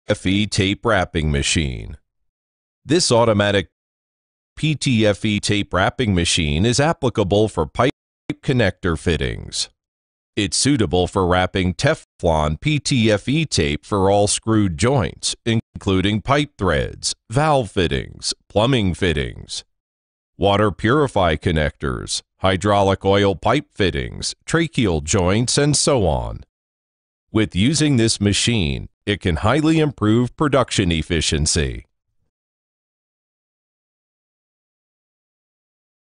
PTFE tape wrapping machine. This automatic PTFE tape wrapping machine is applicable for pipe connector fittings. It's suitable for wrapping Teflon PTFE tape for all screwed joints, including pipe threads, valve fittings, plumbing fittings, water purify connectors, hydraulic oil pipe fittings, tracheal joints, and so on. With using this machine, it can highly improve production efficiency.